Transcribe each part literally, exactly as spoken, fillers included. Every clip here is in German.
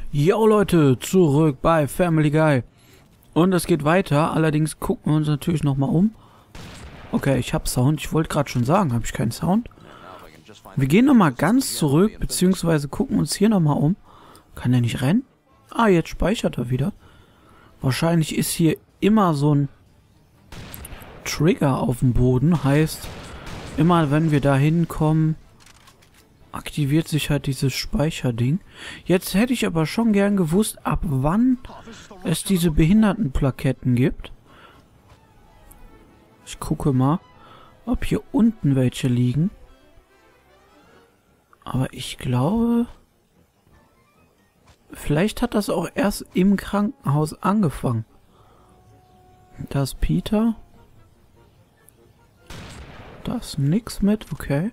Jo Leute, zurück bei Family Guy. Und es geht weiter, allerdings gucken wir uns natürlich nochmal um. Okay, ich habe Sound, ich wollte gerade schon sagen, habe ich keinen Sound? Wir gehen nochmal ganz zurück, beziehungsweise gucken uns hier nochmal um. Kann er nicht rennen? Ah, jetzt speichert er wieder. Wahrscheinlich ist hier immer so ein Trigger auf dem Boden, heißt, immer wenn wir da hinkommen, aktiviert sich halt dieses Speicherding. Jetzt hätte ich aber schon gern gewusst, ab wann es diese Behindertenplaketten gibt. Ich gucke mal, ob hier unten welche liegen. Aber ich glaube, vielleicht hat das auch erst im Krankenhaus angefangen. Da ist Peter. Da ist nix mit, okay.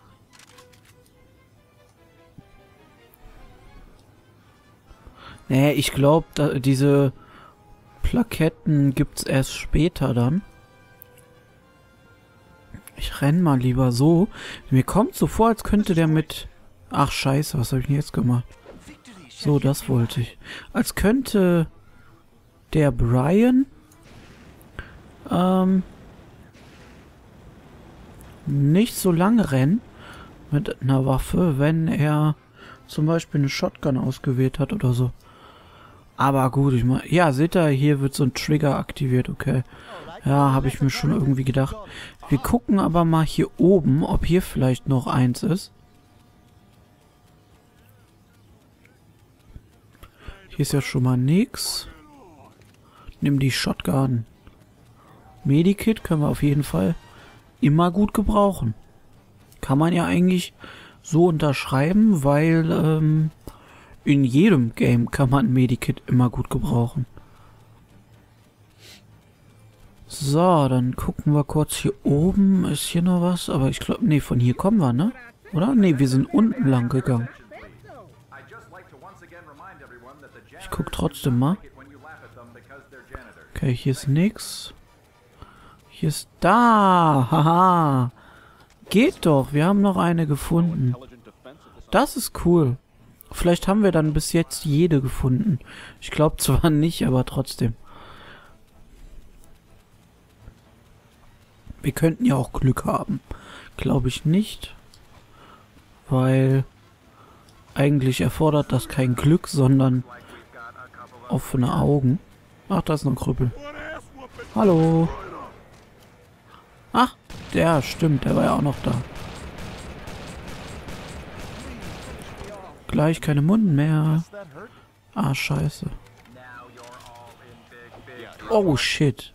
Nee, ich glaube, diese Plaketten gibt's erst später dann. Ich renn mal lieber so. Mir kommt so vor, als könnte der mit... Ach scheiße, was habe ich denn jetzt gemacht? So, das wollte ich. Als könnte der Brian ähm, nicht so lange rennen mit einer Waffe, wenn er zum Beispiel eine Shotgun ausgewählt hat oder so. Aber gut, ich meine, ja, seht ihr, hier wird so ein Trigger aktiviert, okay. Ja, habe ich mir schon irgendwie gedacht. Wir gucken aber mal hier oben, ob hier vielleicht noch eins ist. Hier ist ja schon mal nix. Nimm die Shotgun. Medikit können wir auf jeden Fall immer gut gebrauchen. Kann man ja eigentlich so unterschreiben, weil ähm, in jedem Game kann man Medikit immer gut gebrauchen. So, dann gucken wir kurz hier oben. Ist hier noch was? Aber ich glaube, nee, von hier kommen wir, ne? Oder? Nee, wir sind unten lang gegangen. Ich guck trotzdem mal. Okay, hier ist nix. Hier ist da. Haha. Geht doch. Wir haben noch eine gefunden. Das ist cool. Vielleicht haben wir dann bis jetzt jede gefunden. Ich glaube zwar nicht, aber trotzdem. Wir könnten ja auch Glück haben. Glaube ich nicht. Weil eigentlich erfordert das kein Glück, sondern offene Augen. Ach, da ist noch ein Krüppel. Hallo. Ach, der stimmt, der war ja auch noch da. Gleich keine Munden mehr. Ah, scheiße. Oh, shit.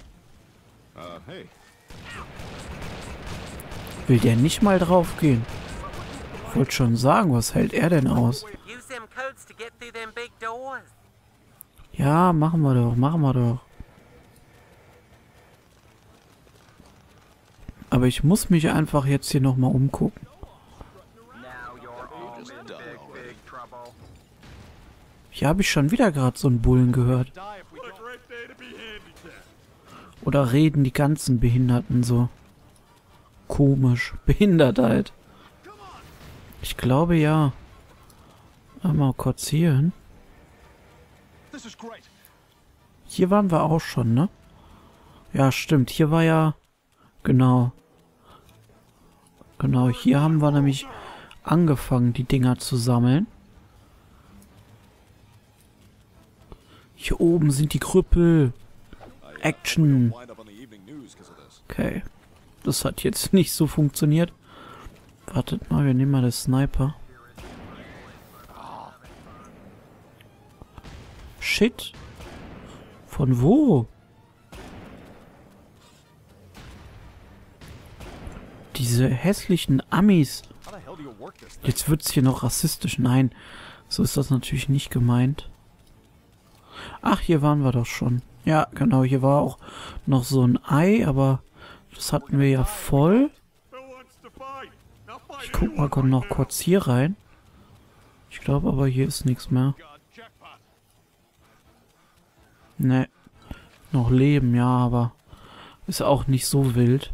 Will der nicht mal drauf gehen? Ich wollte schon sagen, was hält er denn aus? Ja, machen wir doch, machen wir doch. Aber ich muss mich einfach jetzt hier nochmal umgucken. Hier habe ich schon wieder gerade so einen Bullen gehört. Oder reden die ganzen Behinderten so komisch? Behindert halt. Ich glaube ja. Mal kurz hier hin. Hier waren wir auch schon, ne? Ja, stimmt. Hier war ja... Genau. Genau, hier haben wir nämlich angefangen, die Dinger zu sammeln. Hier oben sind die Krüppel. Action. Okay. Das hat jetzt nicht so funktioniert. Wartet mal, wir nehmen mal den Sniper. Shit. Von wo? Diese hässlichen Amis. Jetzt wird's hier noch rassistisch. Nein, so ist das natürlich nicht gemeint. Ach, hier waren wir doch schon. Ja, genau, hier war auch noch so ein Ei, aber das hatten wir ja voll. Ich guck mal noch kurz hier rein. Ich glaube aber, hier ist nichts mehr. Ne, noch Leben, ja, aber ist auch nicht so wild.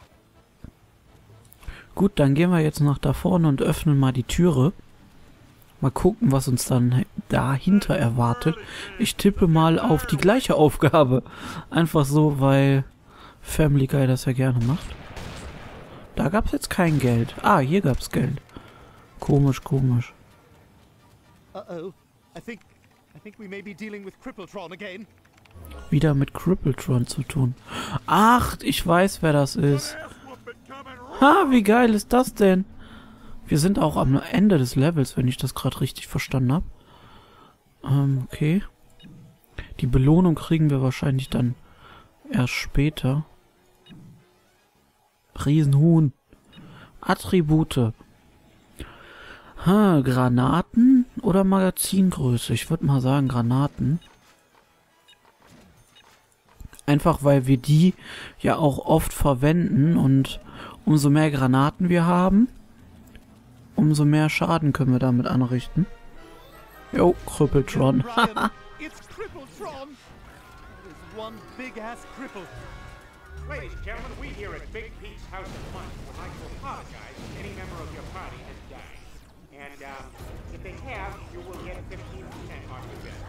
Gut, dann gehen wir jetzt nach da vorne und öffnen mal die Türe. Mal gucken, was uns dann dahinter erwartet. Ich tippe mal auf die gleiche Aufgabe. Einfach so, weil Family Guy das ja gerne macht. Da gab es jetzt kein Geld. Ah, hier gab es Geld. Komisch, komisch. Uh-oh. I think I think we may be dealing with Crippletron again. Wieder mit Crippletron zu tun. Ach, ich weiß, wer das ist. Ha, wie geil ist das denn? Wir sind auch am Ende des Levels, wenn ich das gerade richtig verstanden habe. Ähm, okay. Die Belohnung kriegen wir wahrscheinlich dann erst später. Riesenhuhn. Attribute. Ha, Granaten oder Magazingröße? Ich würde mal sagen Granaten. Einfach weil wir die ja auch oft verwenden und umso mehr Granaten wir haben, umso mehr Schaden können wir damit anrichten. Jo, Crippletron. Brian, it's Crippletron. It is one big ass cripple. Ladies and gentlemen, we here at Big Pete's House of Money would like to apologize if any member of your party has died. And um, if they have, you will get fifteen percent off your bill.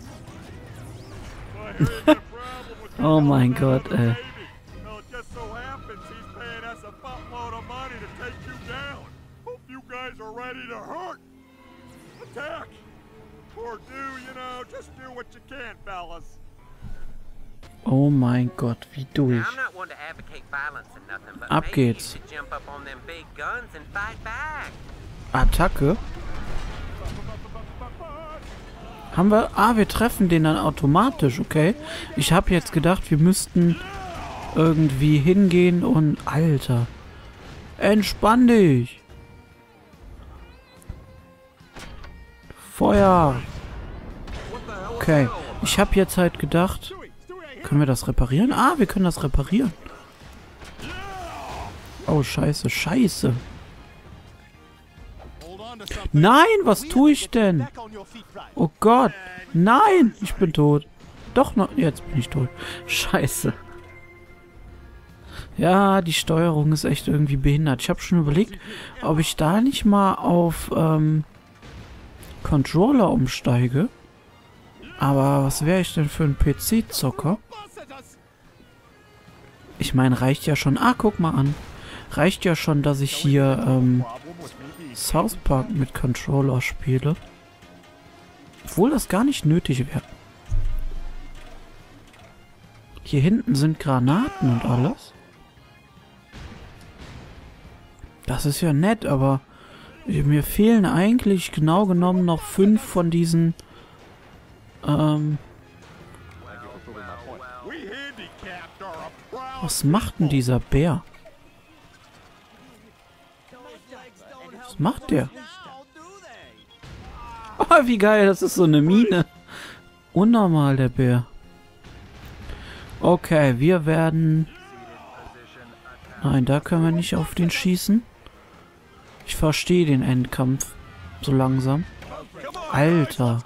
Oh mein Gott, ey. Well, it just so happens he's paying us a buttload of money to take you down. Hope you guys are ready to hurt. Attack. Or do, you know, just do what you can, fellas. Oh mein Gott, wie durch. Now, I'm not one to advocate violence and nothing, but Ab maybe you geht's. should jump up on them big guns and fight back. Attacke. Haben wir... Ah, wir treffen den dann automatisch, okay. Ich habe jetzt gedacht, wir müssten irgendwie hingehen und... Alter. Entspann dich. Feuer. Okay. Ich habe jetzt halt gedacht... Können wir das reparieren? Ah, wir können das reparieren. Oh, scheiße, scheiße. Nein, was tue ich denn? Oh Gott. Nein, ich bin tot. Doch noch. Jetzt bin ich tot. Scheiße. Ja, die Steuerung ist echt irgendwie behindert. Ich habe schon überlegt, ob ich da nicht mal auf ähm, Controller umsteige. Aber was wäre ich denn für ein P C-Zocker? Ich meine, reicht ja schon... Ah, guck mal an. Reicht ja schon, dass ich hier ähm, South Park mit Controller spiele. Obwohl das gar nicht nötig wäre. Hier hinten sind Granaten und alles. Das ist ja nett, aber mir fehlen eigentlich genau genommen noch fünf von diesen... Ähm... Was macht denn dieser Bär? Was macht der? Oh, wie geil, das ist so eine Mine. Unnormal, der Bär. Okay, wir werden... Nein, da können wir nicht auf den schießen. Ich verstehe den Endkampf so langsam. Alter.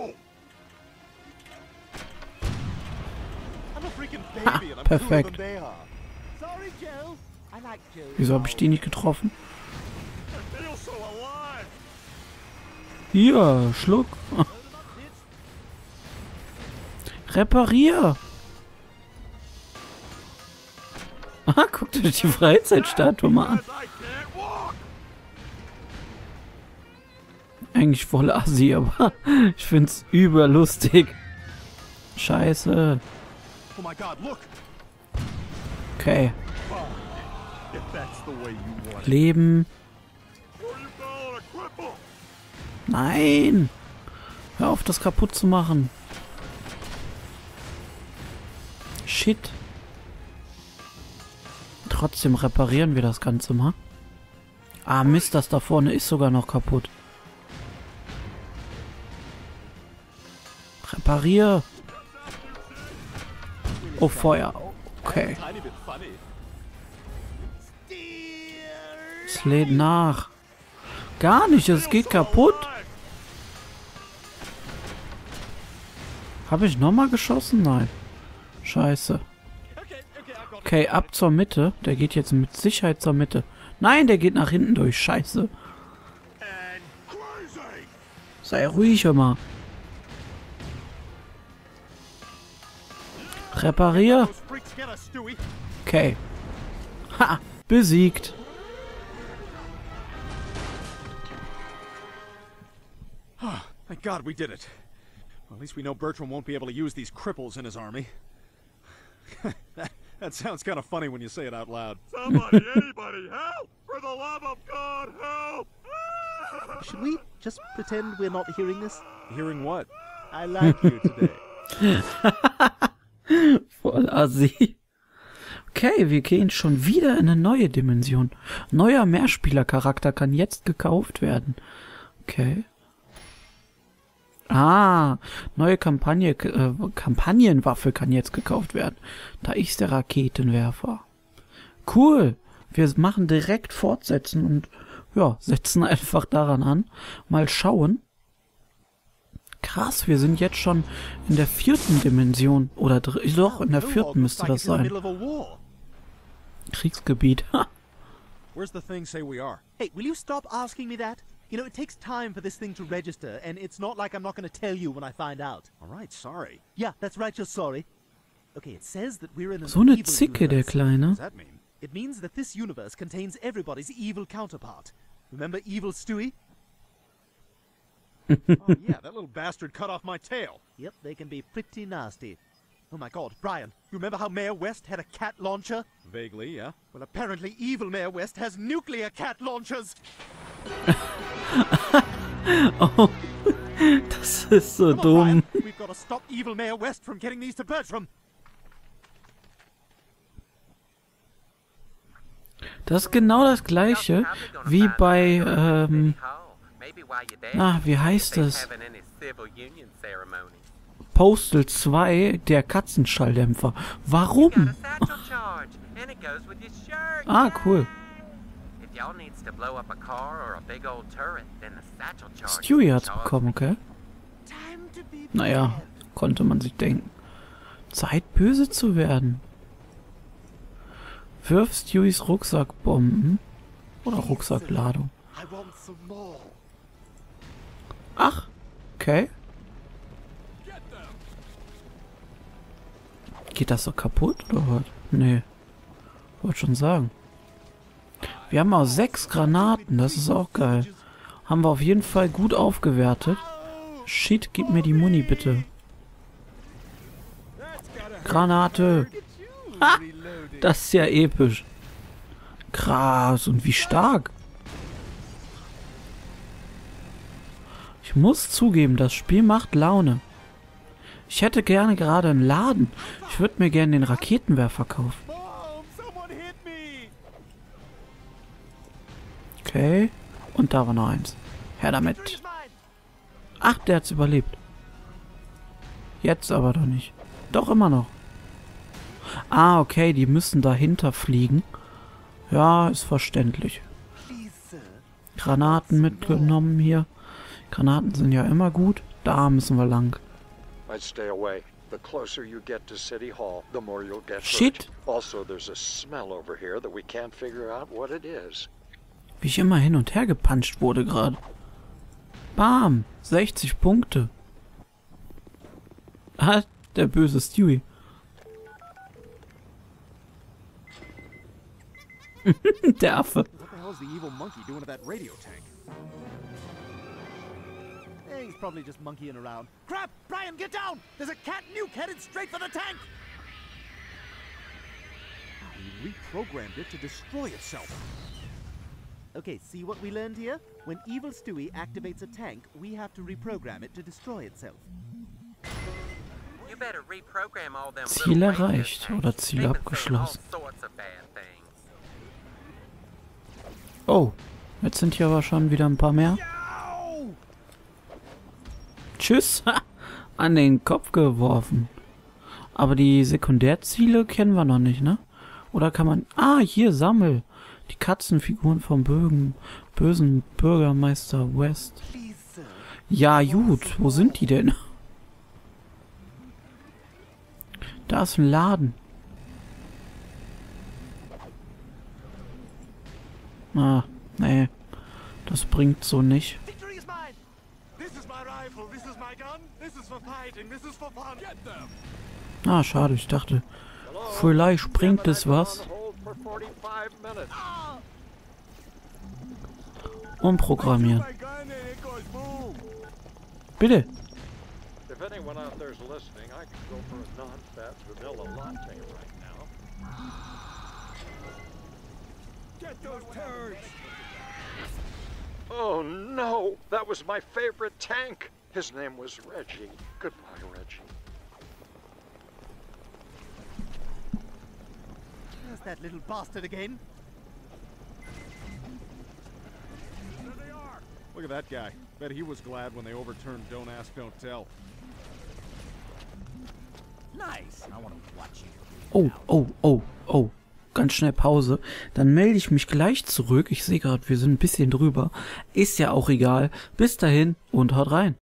Ha, perfekt. Wieso habe ich die nicht getroffen? Hier, Schluck. Reparier. Ah, guck dir die Freizeitstatue mal an. Eigentlich voll assi, aber ich find's überlustig. Scheiße. Okay. Leben. Nein! Hör auf, das kaputt zu machen. Shit. Trotzdem reparieren wir das Ganze mal. Ah, Mist, das da vorne ist sogar noch kaputt. Reparier. Oh, Feuer. Okay. Es lädt nach. Gar nicht, es geht kaputt. Habe ich nochmal geschossen? Nein. Scheiße. Okay, ab zur Mitte. Der geht jetzt mit Sicherheit zur Mitte. Nein, der geht nach hinten durch. Scheiße. Sei ruhig immer. Reparier. Those freaks get us, Stewie. Okay. Ha! Besiegt. Thank God we did it. Well, at least we know Bertram won't be able to use these cripples in his army. that, that sounds kind of funny when you say it out loud. Somebody, anybody, help! For the love of God, help! Should we just pretend we're not hearing this? Hearing what? I like you today. Voll assi. Okay, wir gehen schon wieder in eine neue Dimension. Neuer Mehrspielercharakter kann jetzt gekauft werden. Okay. Ah, neue Kampagne, äh, Kampagnenwaffe kann jetzt gekauft werden. Da ist der Raketenwerfer. Cool. Wir machen direkt fortsetzen und ja, setzen einfach daran an. Mal schauen. Krass, wir sind jetzt schon in der vierten Dimension. Oder doch, in der vierten müsste das sein. Kriegsgebiet. Where's the thing say we are? Hey, will you stop asking me that? You know, it takes time for this thing to register, and it's not like I'm not going to tell you when I find out. All right, sorry. Yeah, that's right, you're sorry. Okay, it says that we're in an So eine evil Zicke, der universe. Kleine. What does that mean? It means that this universe contains everybody's evil counterpart. Remember Evil Stewie? Oh yeah, that little bastard cut off my tail. Yep, they can be pretty nasty. Oh my god, Brian, you remember how Mayor West had a cat launcher? Vaguely, yeah. Well, apparently evil Mayor West has nuclear cat launchers. Oh, das ist so Come on, dumm. Brian, we've got to stop evil Mayor West from getting these to Bertram. Das ist genau das gleiche wie bei, ähm, na, wie heißt es? Postal zwei, der Katzenschalldämpfer. Warum? Ah, cool. Stewie hat's bekommen, okay? Naja, konnte man sich denken. Zeit, böse zu werden. Wirf Stewies Rucksackbomben oder Rucksackladung. Ach, okay. Geht das so kaputt oder was? Nee. Wollte schon sagen. Wir haben auch sechs Granaten, das ist auch geil. Haben wir auf jeden Fall gut aufgewertet. Shit, gib mir die Muni bitte. Granate. Ha! Das ist ja episch. Krass, und wie stark. Ich muss zugeben, das Spiel macht Laune. Ich hätte gerne gerade einen Laden. Ich würde mir gerne den Raketenwerfer kaufen. Okay. Und da war noch eins. Her damit. Ach, der hat's überlebt. Jetzt aber doch nicht. Doch immer noch. Ah, okay, die müssen dahinter fliegen. Ja, ist verständlich. Granaten mitgenommen hier. Granaten sind ja immer gut. Da müssen wir lang. I'd stay away. The closer you get to City Hall, the more you'll get Shit. hurt. Also, there's a smell over here that we can't figure out what it is. Wie ich immer hin und her gepuncht wurde gerade. Bam! sechzig Punkte. Ah, der böse Stewie. Der Affe. What the hell's the evil monkey doing to that radio tank? Eh, he's probably just monkeying around. Crap! Brian, get down! There's a cat nuke headed straight for the tank! He reprogrammed it to destroy itself. Okay, see what we learned here? When Evil Stewie activates a tank, we have to reprogram it to destroy itself. Ziel erreicht oder Ziel abgeschlossen. Oh, jetzt sind hier aber schon wieder ein paar mehr. Tschüss, an den Kopf geworfen. Aber die Sekundärziele kennen wir noch nicht, ne? Oder kann man... Ah, hier, sammel. Die Katzenfiguren vom Bögen, bösen Bürgermeister West. Ja, gut, wo sind die denn? Da ist ein Laden. Ah, nee. Das bringt so nicht. careful. This is my gun. This is for fighting. This is for fun. Get them. Ah, schade. Ich dachte, vielleicht bringt es was. Umprogrammieren. Bitte. If anyone out there's listening, I could go for a non-fat vanilla latte right now. Get those turds! Oh no! That was my favorite tank! His name was Reggie. Goodbye, Reggie. There's that little bastard again. There they are! Look at that guy. Bet he was glad when they overturned Don't Ask, Don't Tell. Nice. I want to watch you. Oh, oh, oh, oh. Ganz schnell Pause. Dann melde ich mich gleich zurück. Ich sehe gerade, wir sind ein bisschen drüber. Ist ja auch egal. Bis dahin und haut rein.